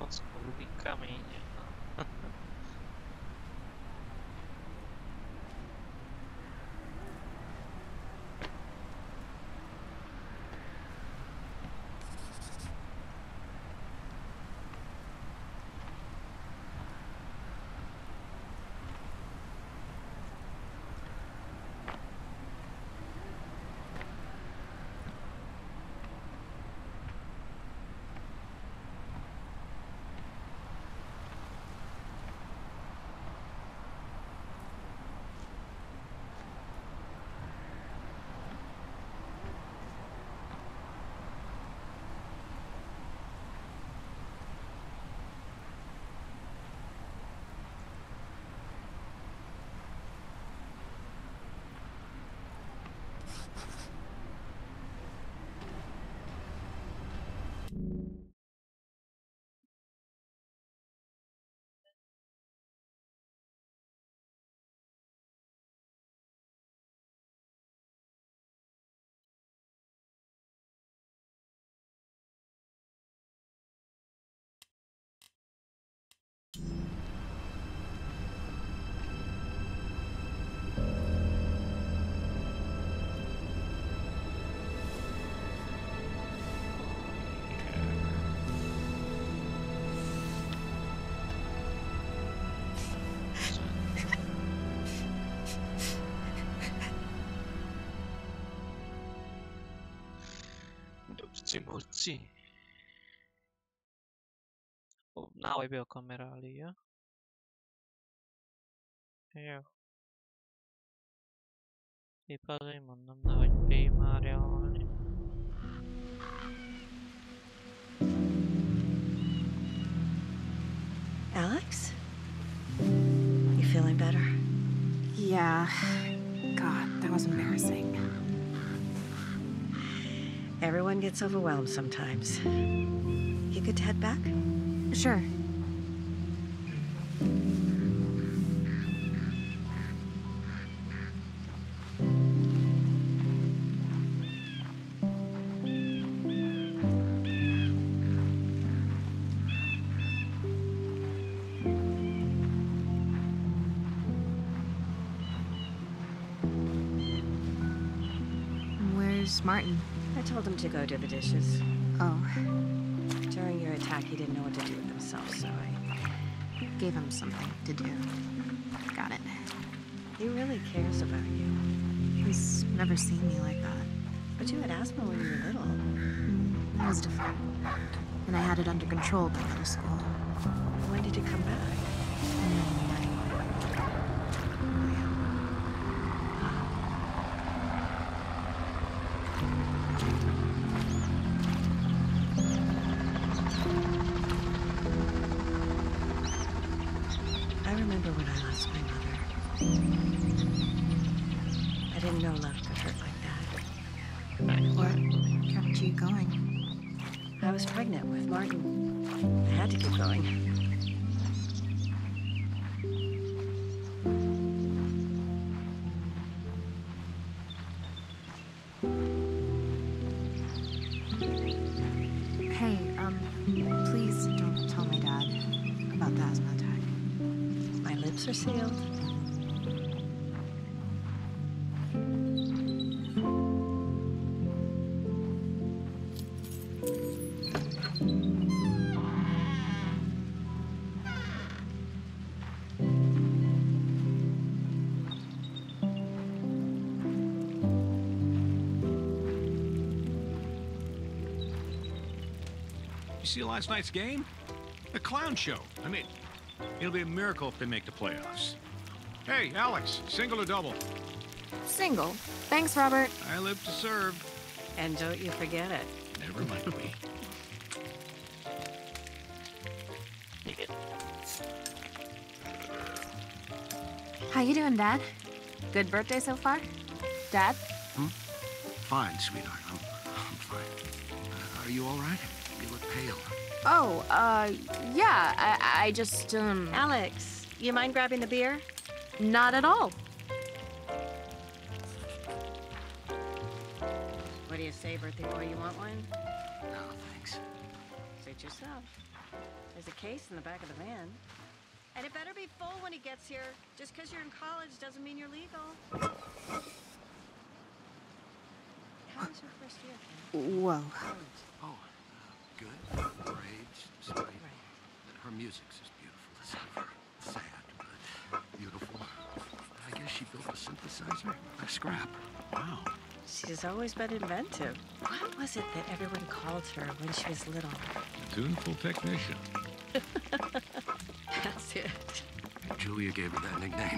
Basicamente. Murci, murci. Naoj biokamera ali, ja? Jó. Épp azért mondom, nehogy bémárjálni. Alex? You feeling better? Yeah. God, that was embarrassing. Everyone gets overwhelmed sometimes. You good to head back? Sure. Where's Martin? I told him to go do the dishes. Oh, During your attack, he didn't know what to do with himself, so I... gave him something to do. Got it. He really cares about you. He's never seen me like that. But you had asthma when you were little. That was different. And I had it under control by middle school. When did it come back? I remember when I lost my mother. I didn't know love could hurt like that. What kept you going? I was pregnant with Martin. I had to keep going. Hey, please don't tell my dad about the asthma attack. My lips are sealed. You see last night's game? The clown show. I mean, it'll be a miracle if they make the playoffs. Hey, Alex, single or double? Single. Thanks, Robert. I live to serve. And don't you forget it. Never mind me. Igen. How you doing, Dad? Good birthday so far? Dad? Fine, sweetheart. I'm fine. Are you all right? You look pale. Oh, yeah, I just, Alex, you mind grabbing the beer? not at all. What do you say, birthday boy? You want one? No, thanks. Suit yourself. There's a case in the back of the van. And it better be full when he gets here. Just because you're in college doesn't mean you're legal. How was your first year, Ken? Whoa. Oh, good. Grades, straight. Her music's just beautiful. It's never sad, but beautiful. I guess she built a synthesizer out of scrap. Wow. She's always been inventive. What was it that everyone called her when she was little? Tuneful technician. That's it. Julia gave her that nickname.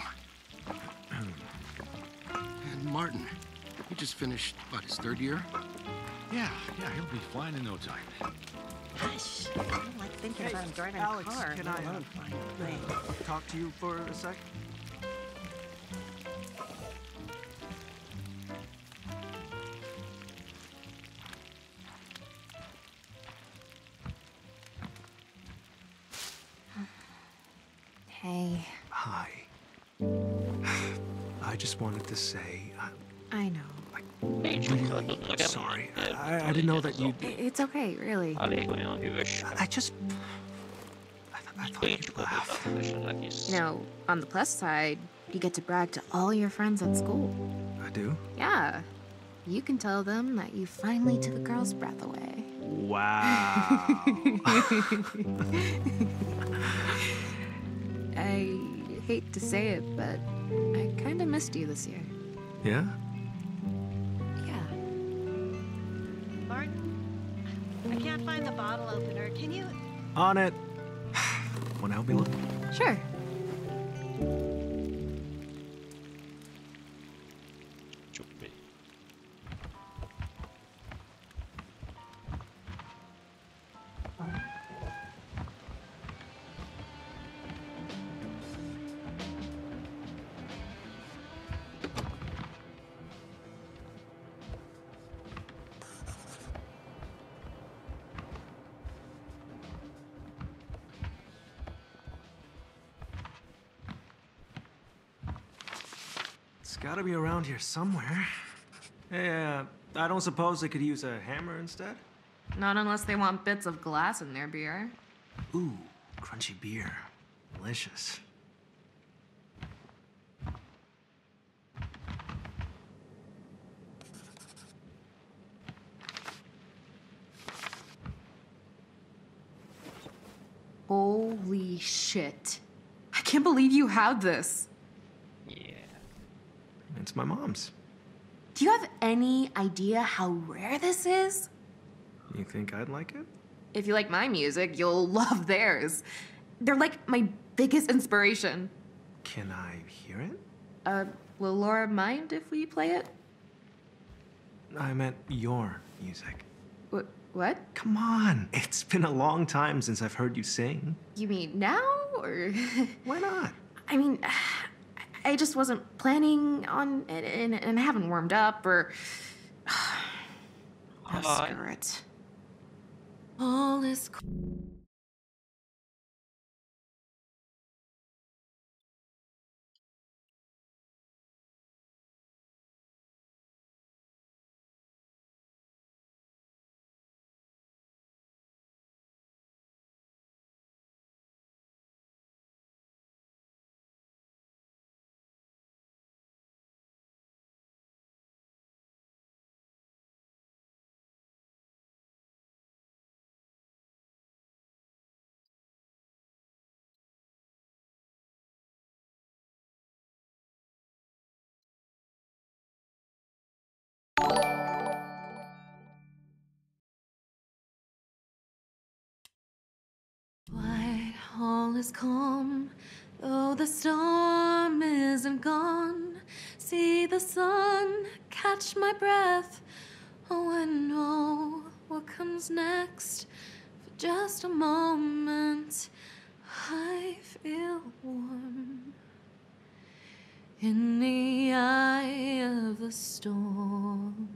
And Martin, he just finished, what, his third year? Yeah, he'll be flying in no time. Hush. I don't like thinking about him driving Alex, a car, can let I, alone flying a plane. talk to you for a sec? Hey, Hi. I just wanted to say, I know. I'm sorry. I didn't know that you. It's okay, really. I just. I thought you'd laugh. You know, on the plus side, you get to brag to all your friends at school. I do? Yeah. You can tell them that you finally took a girl's breath away. Wow. I hate to say it, but I kind of missed you this year. Yeah? Yeah. Martin, I can't find the bottle opener. Can you? On it. Want to help me look? Sure. It's gotta be around here somewhere. Hey, I don't suppose they could use a hammer instead? Not unless they want bits of glass in their beer. Ooh, crunchy beer. Delicious. Holy shit. I can't believe you had this. Yeah. It's my mom's. Do you have any idea how rare this is? You think I'd like it? If you like my music, you'll love theirs. They're like my biggest inspiration. Can I hear it? Will Laura mind if we play it? I meant your music. What? Come on. It's been a long time since I've heard you sing. You mean now, or? Why not? I mean, I just wasn't planning on it, and I haven't warmed up, or... Oh, screw it. All is... White all is calm, though the storm isn't gone. See the sun catch my breath. Oh, I know what comes next. For just a moment, I feel warm in the eye of the storm.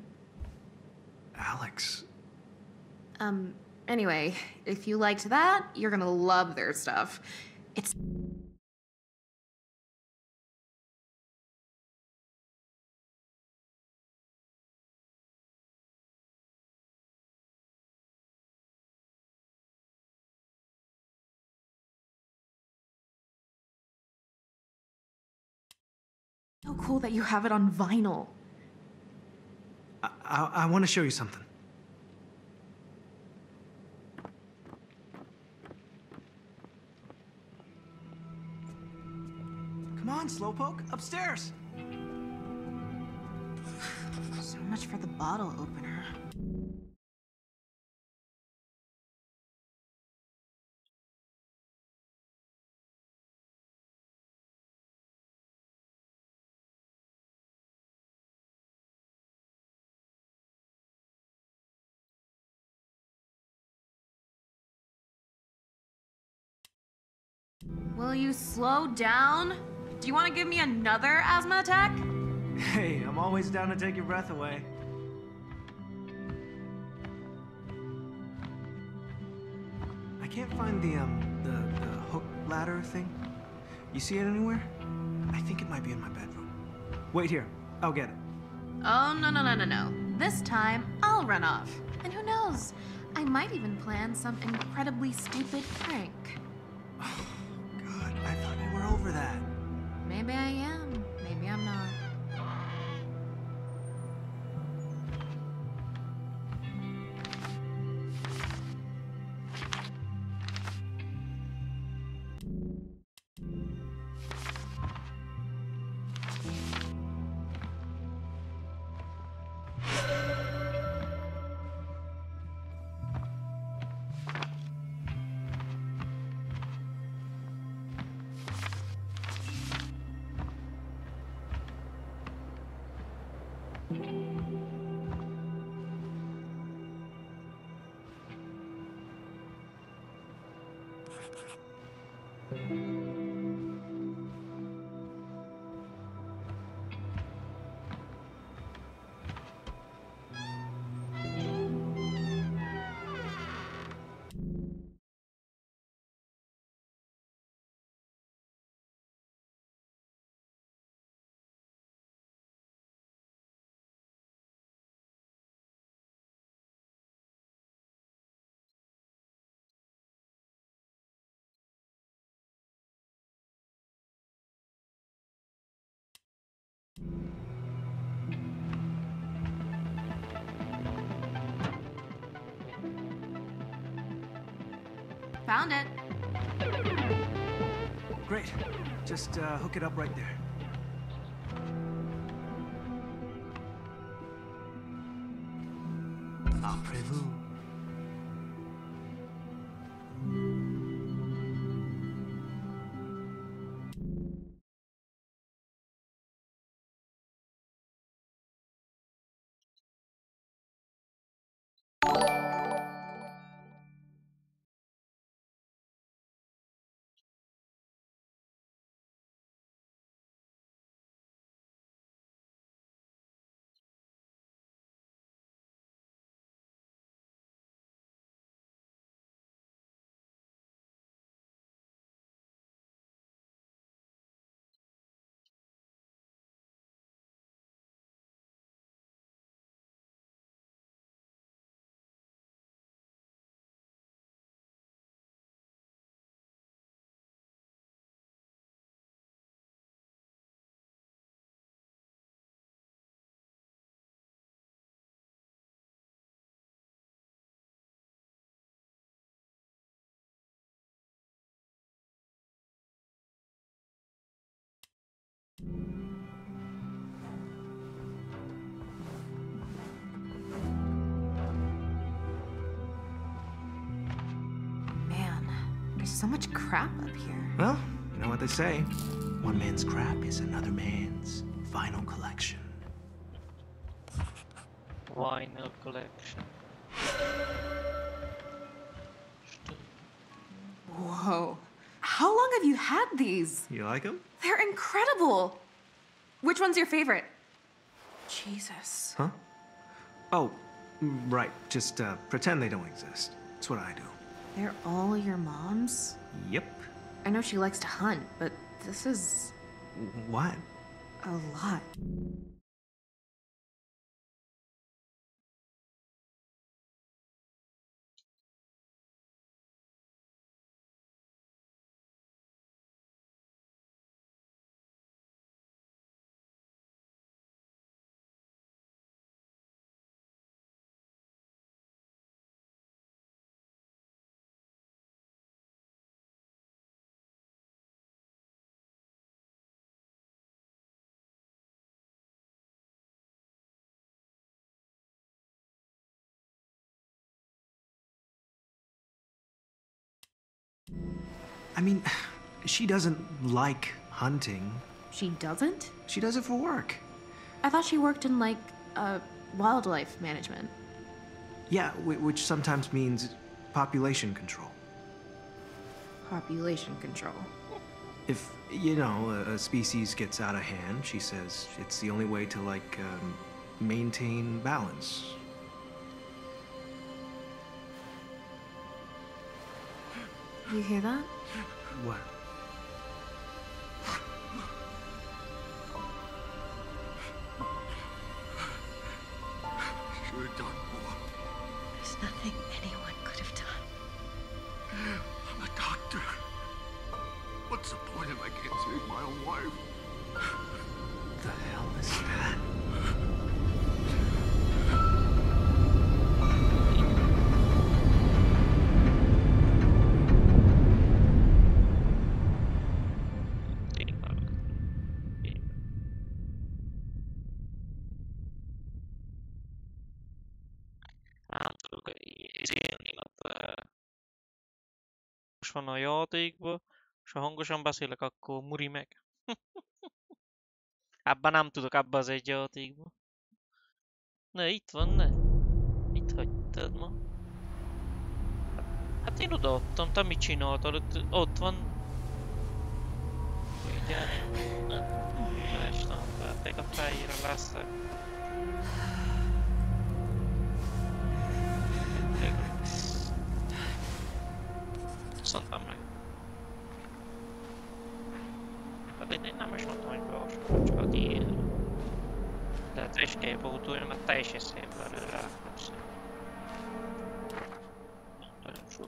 Alex. Anyway, if you liked that, you're gonna love their stuff. It's So cool that you have it on vinyl. I want to show you something. Come on, Slowpoke, upstairs. So much for the bottle opener. Will you slow down? Do you want to give me another asthma attack? Hey, I'm always down to take your breath away. I can't find the hook ladder thing. You see it anywhere? I think it might be in my bedroom. Wait here, I'll get it. Oh, no. This time, I'll run off. And who knows? I might even plan some incredibly stupid prank. God, I thought we were over that. Maybe I am, maybe I'm not. Found it. Great. Just hook it up right there. Après-vous. Man, there's so much crap up here. Well, you know what they say. One man's crap is another man's vinyl collection. Vinyl collection. Whoa. How long have you had these? You like them? They're incredible. Which one's your favorite? Jesus. Huh? Oh, right. Just pretend they don't exist. That's what I do. They're all your mom's? Yep. I know she likes to hunt, but this is What? a lot. I mean, she doesn't like hunting. She doesn't? She does it for work. I thought she worked in, like, wildlife management. Yeah, which sometimes means population control. Population control. If, you know, a species gets out of hand, she says it's the only way to, like, maintain balance. You hear that? What? Should have done more. There's nothing anyone could have done. I'm a doctor. What's the point if I can't save my own wife? The hell is that? Nem tudok izélni, illetve most van a játékban, és ha hangosan beszélek, akkor muri meg. Ebben nem tudok, ebben az egy játékban. Ne, itt van, ne. Itt hagytad ma. Hát én odaadtam, te mit csináltad? Ott van. Ugye? Estem, vették a fejére, leszek. Szerintem meg. Pedig én nem is mondtam, hogy beolvasom, csak a tiéd. De hát escape autója, mert teljesen szép belőle. Nagyon sok.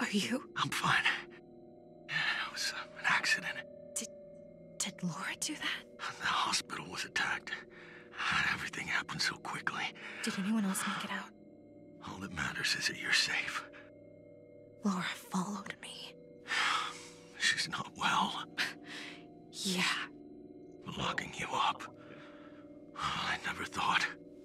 Are you? I'm fine. It was an accident. Did Laura do that? The hospital was attacked. Everything happened so quickly. Did anyone else make it out? All that matters is that you're safe. Laura followed me. She's not well. Yeah. Locking you up. I never thought.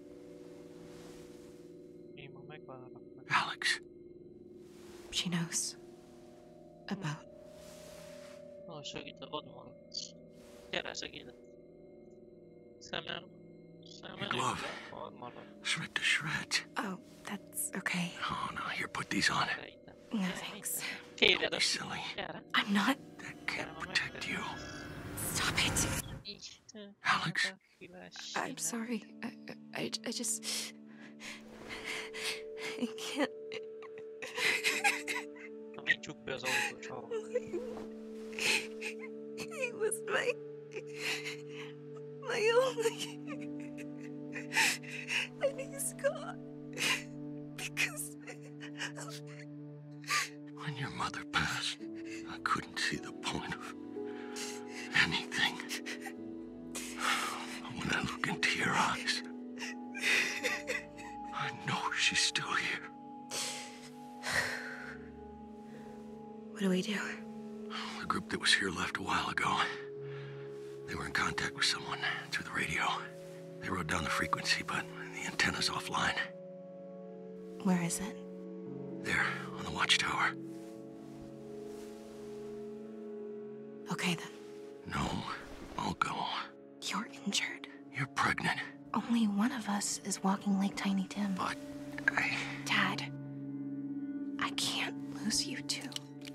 Alex. She knows. About. Segíted, ott van. Gyere, segíted. Szemem. Your glove. It's ripped to shreds. Oh, that's okay. Oh, no, here, put these on. No, thanks. Kérjed Be azt. silly. Gyere. I'm not. That can't protect you. Stop it. Alex. I'm sorry. I just. I can't. Amint csukd be az ajtót, csal. He was my only. And he's gone. Because of it. When your mother passed, I couldn't see the point of anything. When I look into your eyes, I know she's still here. What do we do? The group that was here left a while ago. They were in contact with someone through the radio. They wrote down the frequency, but the antenna's offline. Where is it? There, on the watchtower. Okay then. No, I'll go. You're injured. You're pregnant. Only one of us is walking like Tiny Tim. But Dad, I can't lose you two.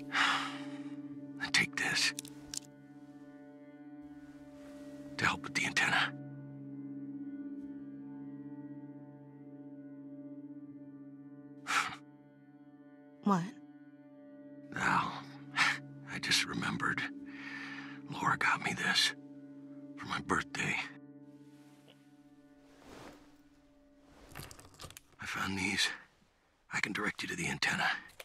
Take this. To help with the antenna. What? Now, I just remembered. Laura got me this for my birthday. I found these. I can direct you to the antenna.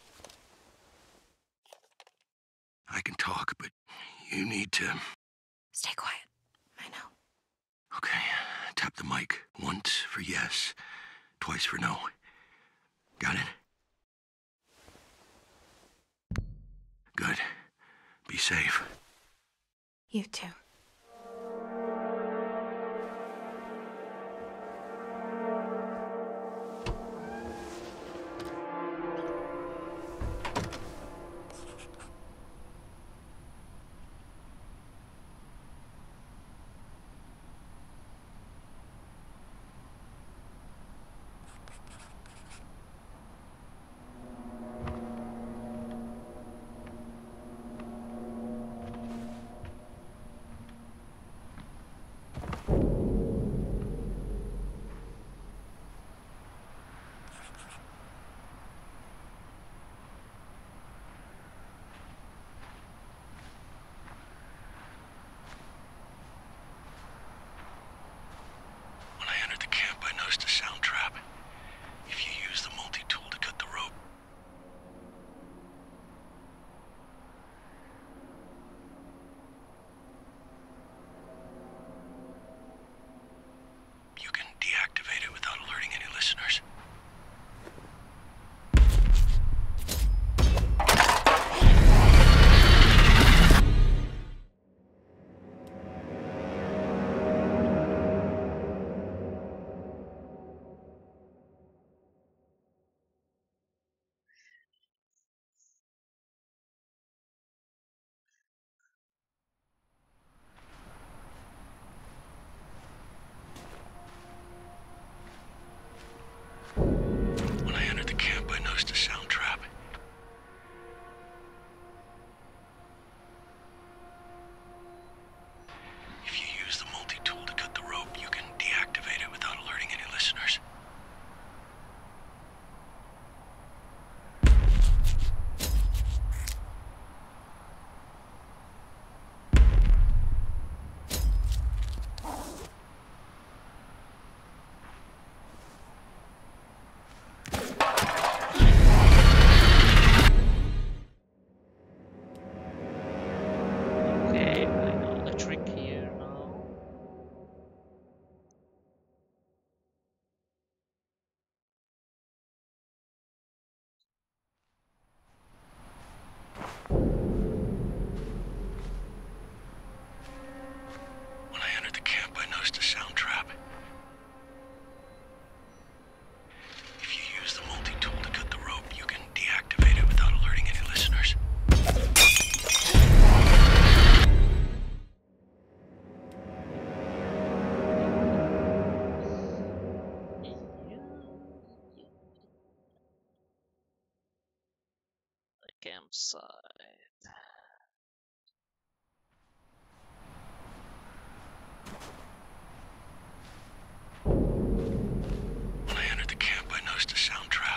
I can talk, but you need to... Stay quiet. I know. Okay, tap the mic. Once for yes, twice for no. Got it? Good. Be safe. You too. campsite. When I entered the camp, I noticed a sound trap.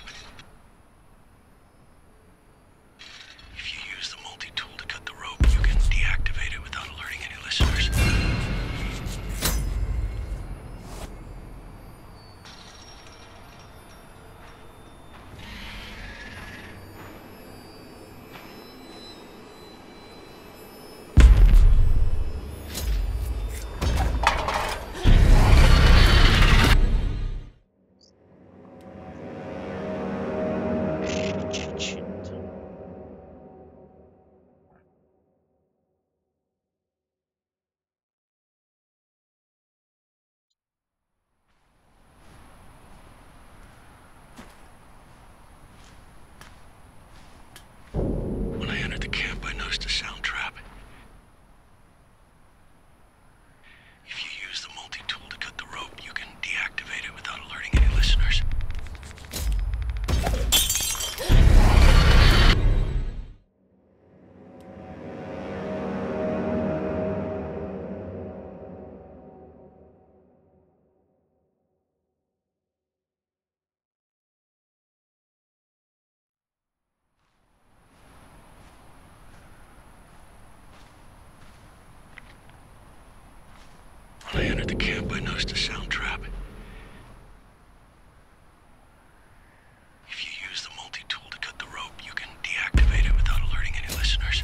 If you use the multi-tool to cut the rope, you can deactivate it without alerting any listeners. When I entered the camp, I noticed a sound trap. If you use the multi-tool to cut the rope, you can deactivate it without alerting any listeners. When I entered the camp, I noticed a sound trap. If you use the multi-tool to cut the rope, you can deactivate it without alerting any listeners.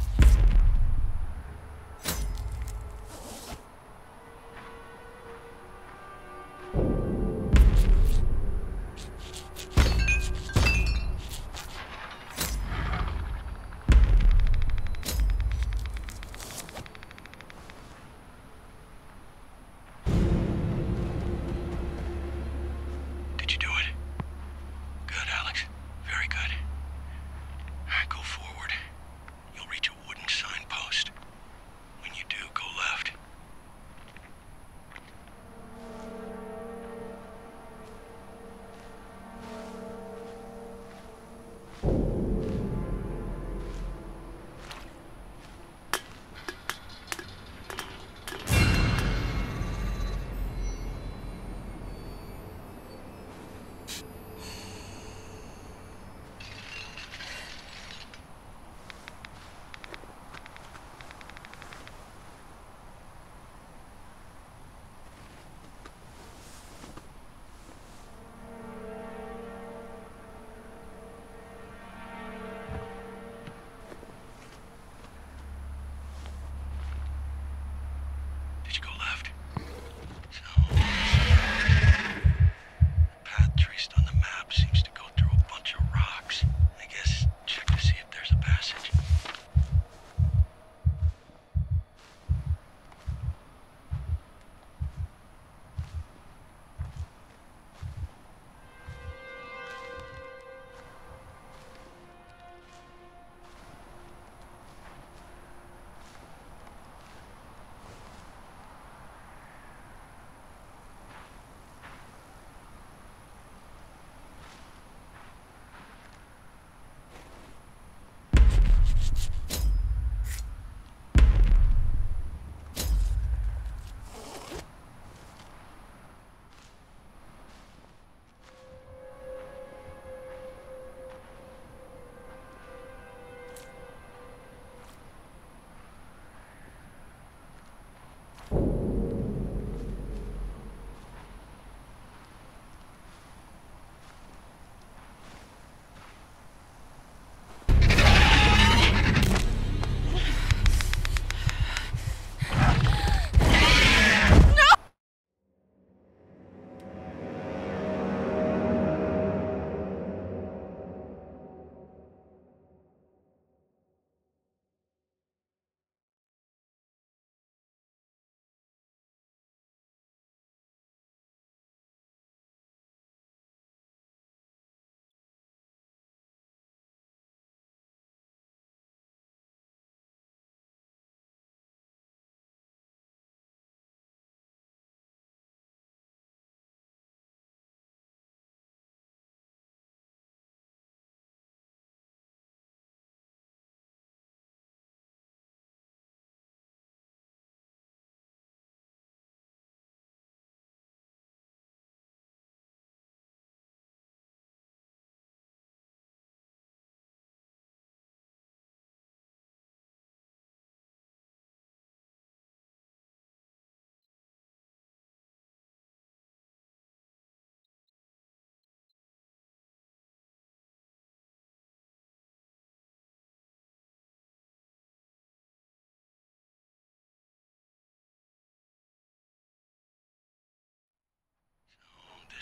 Did you do it? Good, Alex. Very good. Go forward. You'll reach a wooden signpost. When you do, go left. Did you go left? So, the path traced on the map seems to go through a bunch of rocks. I guess check to see if there's a passage.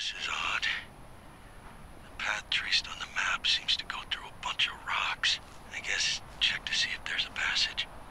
This is odd. The path traced on the map seems to go through a bunch of rocks. I guess check to see if there's a passage.